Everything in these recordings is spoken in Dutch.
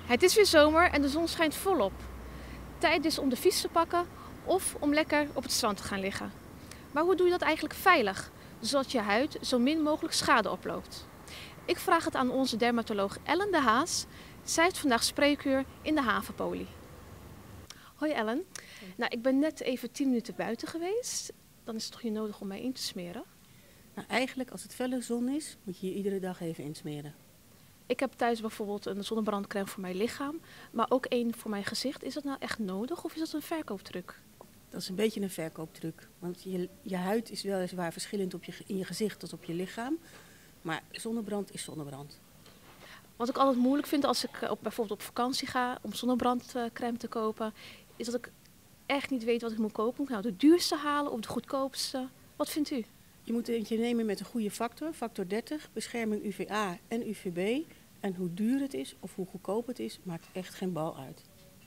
Het is weer zomer en de zon schijnt volop. Tijd dus om de fiets te pakken of om lekker op het strand te gaan liggen. Maar hoe doe je dat eigenlijk veilig, zodat je huid zo min mogelijk schade oploopt? Ik vraag het aan onze dermatoloog Ellen de Haas. Zij heeft vandaag spreekuur in de havenpolie. Hoi Ellen. Nou, ik ben net even 10 minuten buiten geweest. Dan is het toch niet nodig om mij in te smeren? Nou, eigenlijk als het felle zon is, moet je je iedere dag even insmeren. Ik heb thuis bijvoorbeeld een zonnebrandcrème voor mijn lichaam, maar ook één voor mijn gezicht. Is dat nou echt nodig of is dat een verkooptruc? Dat is een beetje een verkooptruc. Want je huid is weliswaar verschillend in je gezicht als op je lichaam. Maar zonnebrand is zonnebrand. Wat ik altijd moeilijk vind als ik bijvoorbeeld op vakantie ga om zonnebrandcrème te kopen, is dat ik echt niet weet wat ik moet kopen. Moet ik nou de duurste halen of de goedkoopste? Wat vindt u? Je moet eentje nemen met een goede factor, factor 30, bescherming UVA en UVB. En hoe duur het is of hoe goedkoop het is, maakt echt geen bal uit.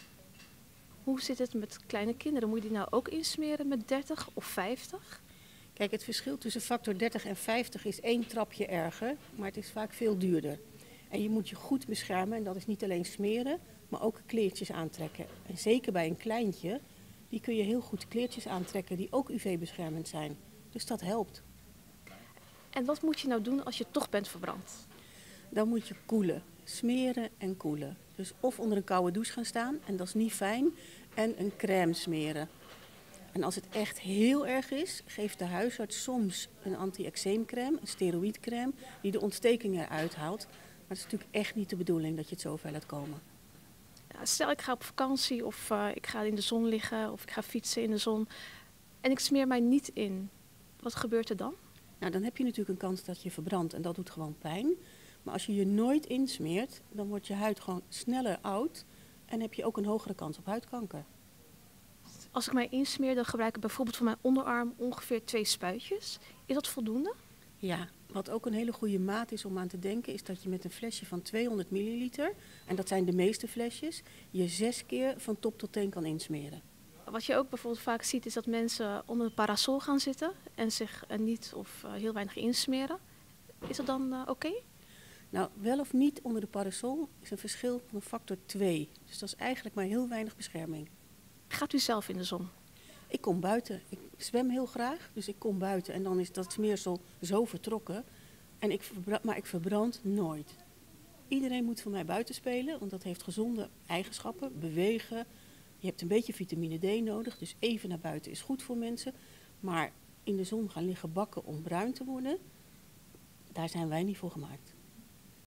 Hoe zit het met kleine kinderen? Moet je die nou ook insmeren met 30 of 50? Kijk, het verschil tussen factor 30 en 50 is 1 trapje erger, maar het is vaak veel duurder. En je moet je goed beschermen en dat is niet alleen smeren, maar ook kleertjes aantrekken. En zeker bij een kleintje, die kun je heel goed kleertjes aantrekken die ook UV-beschermend zijn. Dus dat helpt. En wat moet je nou doen als je toch bent verbrand? Dan moet je koelen, smeren en koelen. Dus of onder een koude douche gaan staan, en dat is niet fijn, en een crème smeren. En als het echt heel erg is, geeft de huisarts soms een anti-eczeemcrème, een steroïdcrème, die de ontsteking eruit haalt. Maar het is natuurlijk echt niet de bedoeling dat je het zo ver laat komen. Ja, stel ik ga op vakantie of ik ga in de zon liggen of ik ga fietsen in de zon en ik smeer mij niet in. Wat gebeurt er dan? Nou, dan heb je natuurlijk een kans dat je verbrandt en dat doet gewoon pijn. Maar als je je nooit insmeert, dan wordt je huid gewoon sneller oud en heb je ook een hogere kans op huidkanker. Als ik mij insmeer, dan gebruik ik bijvoorbeeld voor mijn onderarm ongeveer 2 spuitjes. Is dat voldoende? Ja, wat ook een hele goede maat is om aan te denken, is dat je met een flesje van 200 milliliter, en dat zijn de meeste flesjes, je 6 keer van top tot teen kan insmeren. Wat je ook bijvoorbeeld vaak ziet, is dat mensen onder een parasol gaan zitten en zich niet of heel weinig insmeren. Is dat dan oké? Nou, wel of niet onder de parasol is een verschil van een factor 2. Dus dat is eigenlijk maar heel weinig bescherming. Gaat u zelf in de zon? Ik kom buiten. Ik zwem heel graag, dus ik kom buiten en dan is dat smeersel zo vertrokken. Maar ik verbrand nooit. Iedereen moet van mij buiten spelen, want dat heeft gezonde eigenschappen. Bewegen, je hebt een beetje vitamine D nodig, dus even naar buiten is goed voor mensen. Maar in de zon gaan liggen bakken om bruin te worden, daar zijn wij niet voor gemaakt.